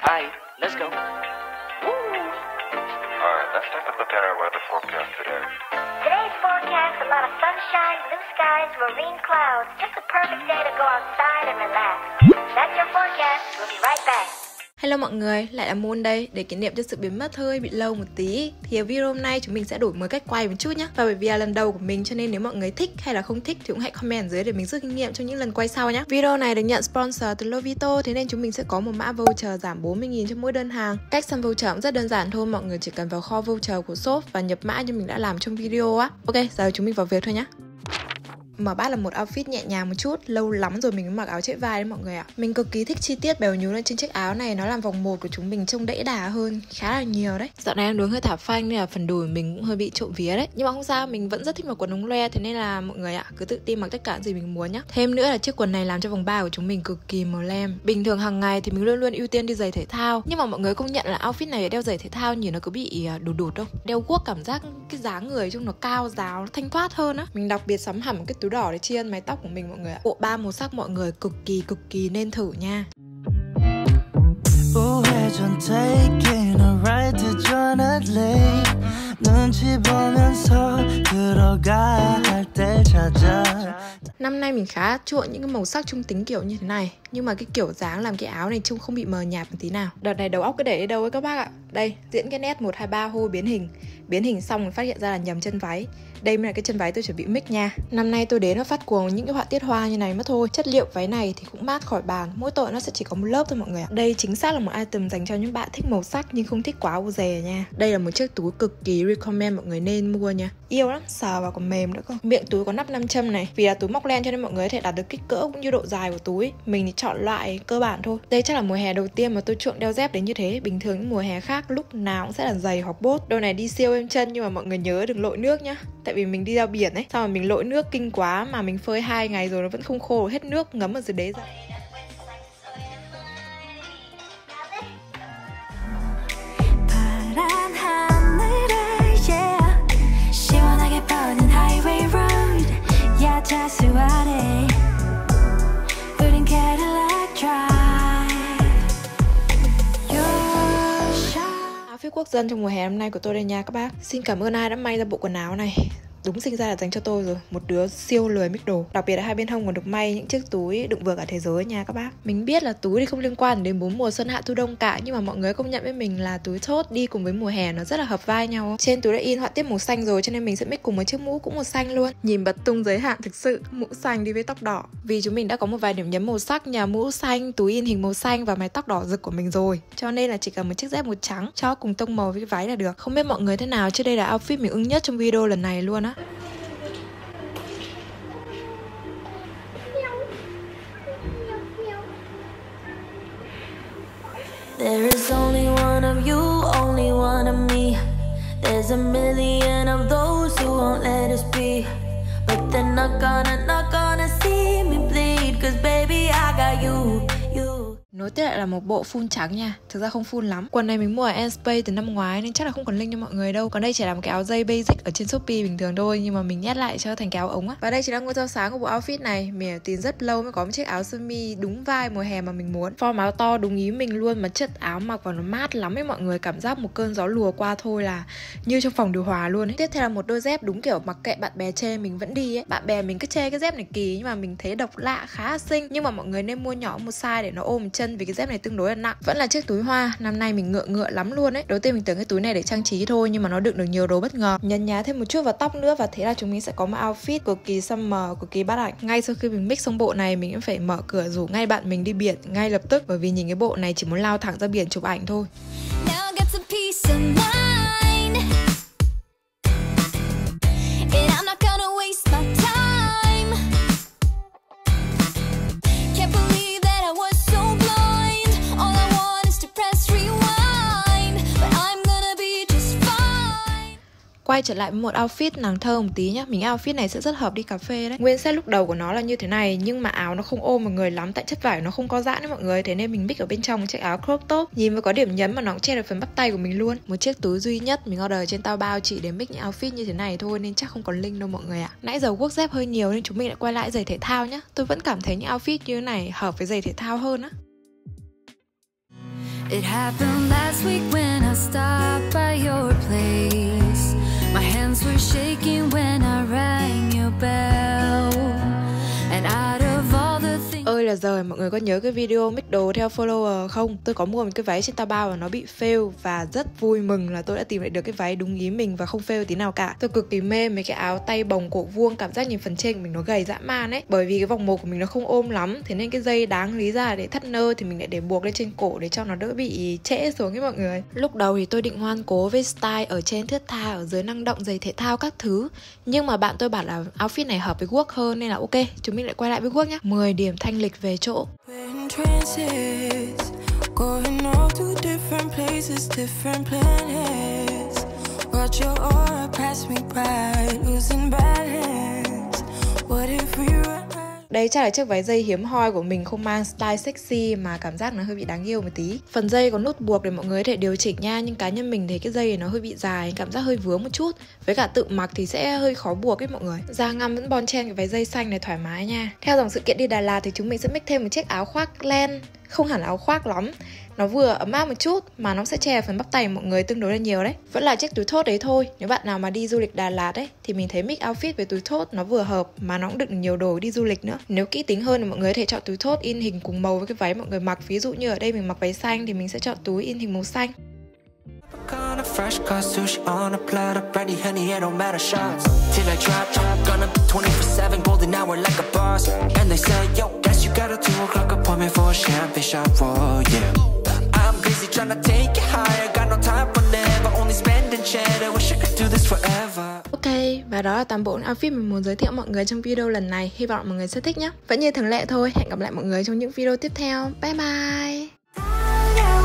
Alright, let's go. Alright, let's take a look at our weather forecast today. Today's forecast, a lot of sunshine, blue skies, marine clouds. Just a perfect day to go outside and relax. That's your forecast. We'll be right back. Hello mọi người, lại là Moon đây. Để kỷ niệm cho sự biến mất hơi bị lâu một tí thì ở video hôm nay chúng mình sẽ đổi mới cách quay một chút nhé. Và bởi vì là lần đầu của mình cho nên nếu mọi người thích hay là không thích thì cũng hãy comment ở dưới để mình rút kinh nghiệm cho những lần quay sau nhé. Video này được nhận sponsor từ Lovito, thế nên chúng mình sẽ có một mã voucher giảm 40.000 cho mỗi đơn hàng. Cách săn voucher cũng rất đơn giản thôi, mọi người chỉ cần vào kho voucher của shop và nhập mã như mình đã làm trong video á. Ok, giờ chúng mình vào việc thôi nhé. Mở bát là một outfit nhẹ nhàng một chút. Lâu lắm rồi mình mới mặc áo trễ vai đấy mọi người ạ. Mình cực kỳ thích chi tiết bèo nhú lên trên chiếc áo này. Nó làm vòng 1 của chúng mình trông đẫy đà hơn khá là nhiều đấy. Dạo này ăn uống hơi thả phanh nên là phần đùi mình cũng hơi bị trộm vía đấy. Nhưng mà không sao, mình vẫn rất thích mặc quần ống loe. Thế nên là mọi người ạ, cứ tự tin mặc tất cả gì mình muốn nhá. Thêm nữa là chiếc quần này làm cho vòng 3 của chúng mình cực kỳ màu lem. Bình thường hàng ngày thì mình luôn luôn ưu tiên đi giày thể thao, nhưng mà mọi người công nhận là outfit này đeo giày thể thao nhìn nó cứ bị đụt đụt không? Đeo guốc cảm giác cái dáng người trông nó cao ráo, nó thanh thoát hơn á. Mình đặc biệt sắm hẳn một cái túi đỏ để tri ân mái tóc của mình mọi người ạ. Bộ 3 màu sắc mọi người cực kỳ nên thử nha. Năm nay mình khá chuộng những cái màu sắc trung tính kiểu như thế này, nhưng mà cái kiểu dáng làm cái áo này trông không bị mờ nhạt một tí nào. Đợt này đầu óc cứ để đâu ấy các bác ạ. Đây, diễn cái nét 123 hô biến hình xong rồi phát hiện ra là nhầm chân váy. Đây mới là cái chân váy tôi chuẩn bị mix nha. Năm nay tôi đến nó phát cuồng những cái họa tiết hoa như này mất thôi. Chất liệu váy này thì cũng mát khỏi bàn, mỗi tội nó sẽ chỉ có một lớp thôi mọi người ạ. Đây chính xác là một item dành cho những bạn thích màu sắc nhưng không thích quá ô dề nha. Đây là một chiếc túi cực kỳ recommend mọi người nên mua nha. Yêu lắm, sờ vào còn mềm nữa cơ. Miệng túi có nắp 5 châm này. Vì là túi móc len cho nên mọi người có thể đạt được kích cỡ cũng như độ dài của túi. Mình thì chọn loại cơ bản thôi. Đây chắc là mùa hè đầu tiên mà tôi chuộng đeo dép đến như thế. Bình thường những mùa hè khác lúc nào cũng sẽ là giày hoặc bốt. Đôi này đi siêu êm chân nhưng mà mọi người nhớ đừng lội nước nhá. Tại vì mình đi ra biển ấy, xong rồi mình lội nước kinh quá mà mình phơi 2 ngày rồi nó vẫn không khô, hết nước ngấm ở dưới đế ra. Outfit quốc dân trong mùa hè năm nay của tôi đây nha các bác. Xin cảm ơn ai đã may ra bộ quần áo này. Đúng sinh ra là dành cho tôi rồi, một đứa siêu lười mix đồ. Đặc biệt là hai bên hông còn được may những chiếc túi đựng vừa cả thế giới nha các bác. Mình biết là túi thì không liên quan đến 4 mùa xuân hạ thu đông cả, nhưng mà mọi người công nhận với mình là túi thốt đi cùng với mùa hè nó rất là hợp vai nhau. Trên túi đã in họa tiết màu xanh rồi cho nên mình sẽ mix cùng với chiếc mũ cũng màu xanh luôn. Nhìn bật tung giới hạn thực sự, mũ xanh đi với tóc đỏ. Vì chúng mình đã có một vài điểm nhấn màu sắc nhà mũ xanh, túi in hình màu xanh và mái tóc đỏ rực của mình rồi. Cho nên là chỉ cần một chiếc dép màu trắng cho cùng tông màu với cái váy là được. Không biết mọi người thế nào chứ đây là outfit mình ưng nhất trong video lần này luôn á. There is only one of you, only one of me. There's a million of those who won't let us be. But they're not gonna see me bleed. Cause baby I got you. Nối tiếp lại là một bộ full trắng nha. Thực ra không full lắm. Quần này mình mua ở Enspace từ năm ngoái nên chắc là không còn link cho mọi người đâu. Còn đây chỉ là một cái áo dây basic ở trên Shopee bình thường thôi, nhưng mà mình nhét lại cho thành cái áo ống á. Và đây chỉ là ngôi sao sáng của bộ outfit này. Mình tìm rất lâu mới có một chiếc áo sơ mi đúng vai mùa hè mà mình muốn. Form áo to đúng ý mình luôn, mà chất áo mặc vào nó mát lắm ấy mọi người. Cảm giác một cơn gió lùa qua thôi là như trong phòng điều hòa luôn ấy. Tiếp theo là một đôi dép đúng kiểu mặc kệ bạn bè chê mình vẫn đi ấy. Bạn bè mình cứ chê cái dép này kỳ nhưng mà mình thấy độc lạ, khá là xinh. Nhưng mà mọi người nên mua nhỏ một size để nó ôm chân vì cái dép này tương đối là nặng. Vẫn là chiếc túi hoa, năm nay mình ngựa lắm luôn ấy. Đầu tiên mình tưởng cái túi này để trang trí thôi nhưng mà nó đựng được nhiều đồ bất ngờ. Nhấn nhá thêm một chút vào tóc nữa và thế là chúng mình sẽ có một outfit cực kỳ summer, cực kỳ bắt ảnh. Ngay sau khi mình mix xong bộ này mình cũng phải mở cửa rủ ngay bạn mình đi biển ngay lập tức, bởi vì nhìn cái bộ này chỉ muốn lao thẳng ra biển chụp ảnh thôi. Quay trở lại với một outfit nàng thơ một tí nhá. Mình outfit này sẽ rất hợp đi cà phê đấy. Nguyên set lúc đầu của nó là như thế này, nhưng mà áo nó không ôm vào người lắm tại chất vải nó không có giãn đấy mọi người. Thế nên mình mix ở bên trong một chiếc áo crop top. Nhìn với có điểm nhấn mà nó cũng che được phần bắp tay của mình luôn. Một chiếc túi duy nhất mình order trên Taobao chỉ để mix những outfit như thế này thôi, nên chắc không còn link đâu mọi người ạ. Nãy giờ work dép hơi nhiều nên chúng mình lại quay lại giày thể thao nhá. Tôi vẫn cảm thấy những outfit như thế này hợp với giày thể thao hơn á. It happened last week when I stopped by your place. My hands were shaking when I rang your bell. And out of all the things... Ơi là giời, mọi người có nhớ cái video mix đồ theo follower không? Tôi có mua một cái váy trên Taobao và nó bị fail. Và rất vui mừng là tôi đã tìm lại được cái váy đúng ý mình và không fail tí nào cả. Tôi cực kỳ mê mấy cái áo tay bồng cổ vuông, cảm giác nhìn phần trên của mình nó gầy dã man ấy. Bởi vì cái vòng một của mình nó không ôm lắm, thế nên cái dây đáng lý ra để thắt nơ thì mình lại để buộc lên trên cổ để cho nó đỡ bị trễ xuống ấy mọi người. Lúc đầu thì tôi định ngoan cố với style ở trên thướt tha, ở dưới năng động, giày thể thao các thứ. Nhưng mà bạn tôi bảo là outfit này hợp với work hơn nên là ok, chúng mình lại quay lại với work nhá. 10 điểm thanh lịch về chỗ. Going all to different places, different planets. Watch your aura pass me by, losing balance. What if we run? Đấy chắc là chiếc váy dây hiếm hoi của mình, không mang style sexy mà cảm giác nó hơi bị đáng yêu một tí. Phần dây có nút buộc để mọi người có thể điều chỉnh nha, nhưng cá nhân mình thấy cái dây này nó hơi bị dài, cảm giác hơi vướng một chút. Với cả tự mặc thì sẽ hơi khó buộc ấy mọi người. Da ngăm vẫn bon chen cái váy dây xanh này thoải mái nha. Theo dòng sự kiện đi Đà Lạt thì chúng mình sẽ mix thêm một chiếc áo khoác len. Không hẳn là áo khoác lắm, nó vừa ấm áp một chút mà nó sẽ che phần bắp tay mọi người tương đối là nhiều đấy. Vẫn là chiếc túi thốt đấy thôi. Nếu bạn nào mà đi du lịch Đà Lạt ấy thì mình thấy mix outfit với túi thốt nó vừa hợp mà nó cũng đựng nhiều đồ đi du lịch nữa. Nếu kỹ tính hơn thì mọi người có thể chọn túi thốt in hình cùng màu với cái váy mọi người mặc. Ví dụ như ở đây mình mặc váy xanh thì mình sẽ chọn túi in hình màu xanh. On a fresh cut sushi on a platter, brandy, honey, it don't matter shots. Till I drop, gonna be 24/7, golden hour like a boss. And they say, yo, guess you got a 2 o'clock appointment for a champagne shot, oh yeah. I'm busy trying to take it higher, got no time for never, only spending cheddar, wish I could do this forever. Ok, và đó là toàn bộ outfit mình muốn giới thiệu mọi người trong video lần này. Hy vọng mọi người sẽ thích nhé. Vẫn như thường lệ thôi, hẹn gặp lại mọi người trong những video tiếp theo. Bye bye.